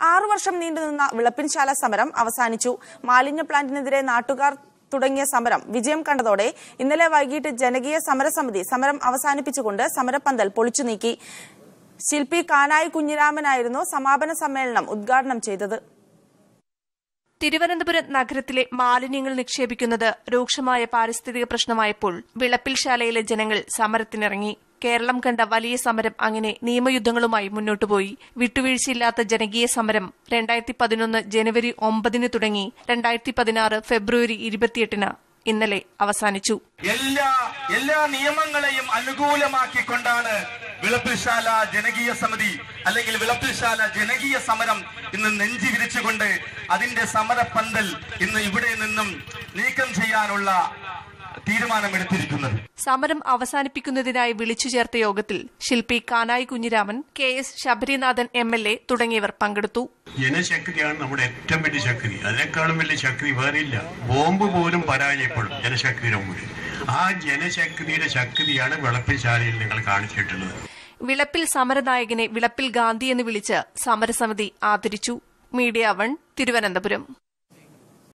6 വർഷം നീണ്ടുനിന്ന വിളപ്പിൻശാല സമരം അവസാനിച്ചു. മാലിന്യ പ്ലാന്റിനെതിരെ നാട്ടുകാർ തുടങ്ങിയ സമരം വിജയം കണ്ടതോടെ ഇന്നലെ വൈകിട്ട് ജനകീയ സമരസമിതി സമരം അവസാനിപ്പിച്ചുകൊണ്ട് സമരപ്പന്തൽ പൊളിച്ചു നീക്കി. ശില്പി കാനായി കുഞ്ഞിരാമനായിരുന്നു സമാപന സമ്മേളനം ഉദ്ഘാടനം ചെയ്തത്. തിരുവനന്തപുരം നഗരത്തിലെ മാലിന്യങ്ങൾ നിക്ഷേപിക്കുന്നത് രൂക്ഷമായ പാരിസ്ഥിതിക പ്രശ്നമായപ്പോൾ വിളപ്പിൽശാലയിലെ ജനങ്ങൾ സമരത്തിനിറങ്ങി. കേരളം കണ്ട വലിയ സമരം അങ്ങനെ നിയമയുദ്ധങ്ങളുമായി മുന്നോട്ടുപോയി. വിട്ടുവീഴ്ചയില്ലാത്ത ജനകീയ സമരം 2011 ജനുവരി 9 തുടങ്ങി 2016 ഫെബ്രുവരി 28 ഇന്നലെ അവസാനിച്ചു. എല്ലാ നിയമങ്ങളെയും അനുകൂലമാക്കിക്കൊണ്ടാണ് വിളപ്പിൽശാല ജനകീയ സമിതി അല്ലെങ്കിൽ വിളപ്പിൽശാല ജനകീയ സമരം ഇന്ന് നെഞ്ചി വിരിച്ചുകൊണ്ട് അതിന്റെ സമരപ്പന്തൽ ഇന്ന് ഇവിടെ നിന്നും നീക്കം ചെയ്യാനുള്ള തീരുമാനമെടുത്തിരിക്കുന്നത്. സമരം അവസാനിപ്പിക്കുന്നതിനായി വിളിച്ചു ചേർത്ത യോഗത്തിൽ ശില്പി കാനായി കുഞ്ഞിരാമൻ, KS ശബരിനാഥൻ MLA തുടങ്ങിയവർ പങ്കെടുത്തു. ജനശക്തിയാണ് നമ്മുടെ ഏറ്റവും വലിയ ശക്തി. അതിനേക്കാളും വലിയ ശക്തി വേറില്ല. ബോംബ് പോലും പരാജയപ്പെടും ജനശക്തിയുടെ മുമ്പിൽ. ആ ജനശക്തിയുടെ ശക്തിയാണ് വിളപ്പിൽശാലയിൽ നിങ്ങൾ കാണിച്ചിട്ടുള്ളത്. വിളപ്പിൽ സമരനായകനെ വിളപ്പിൽ ഗാന്ധി എന്ന് വിളിച്ച് സമരസമിതി ആദരിച്ചു. മീഡിയ 1 തിരുവനന്തപുരം.